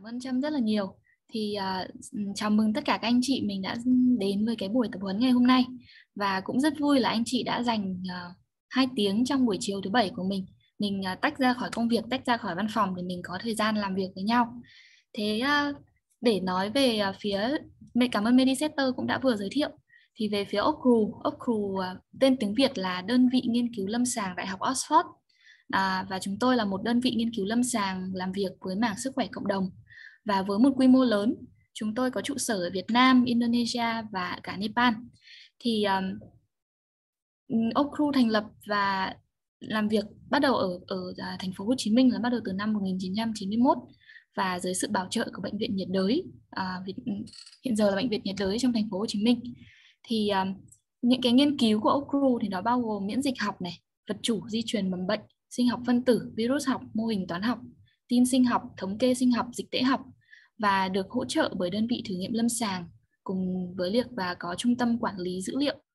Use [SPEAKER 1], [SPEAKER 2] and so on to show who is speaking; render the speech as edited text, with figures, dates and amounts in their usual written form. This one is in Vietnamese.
[SPEAKER 1] Cảm ơn Trâm rất là nhiều. Chào mừng tất cả các anh chị mình đã đến với cái buổi tập huấn ngày hôm nay. Và cũng rất vui là anh chị đã dành 2 tiếng trong buổi chiều thứ bảy của mình. Tách ra khỏi công việc, tách ra khỏi văn phòng để mình có thời gian làm việc với nhau. Thế à, để nói về cảm ơn Medisetter cũng đã vừa giới thiệu. Thì về phía Oakru tên tiếng Việt là đơn vị nghiên cứu lâm sàng Đại học Oxford. Và chúng tôi là một đơn vị nghiên cứu lâm sàng làm việc với mảng sức khỏe cộng đồng và với một quy mô lớn. Chúng tôi có trụ sở ở Việt Nam, Indonesia và cả Nepal. Thì Oakru thành lập và làm việc bắt đầu ở thành phố Hồ Chí Minh là bắt đầu từ năm 1991 và dưới sự bảo trợ của bệnh viện nhiệt đới hiện giờ là bệnh viện nhiệt đới trong thành phố Hồ Chí Minh. Thì những cái nghiên cứu của Oakru thì nó bao gồm miễn dịch học này, vật chủ di truyền mầm bệnh, sinh học phân tử, virus học, mô hình toán học, tin sinh học, thống kê sinh học, dịch tễ học và được hỗ trợ bởi đơn vị thử nghiệm lâm sàng cùng với việc và có trung tâm quản lý dữ liệu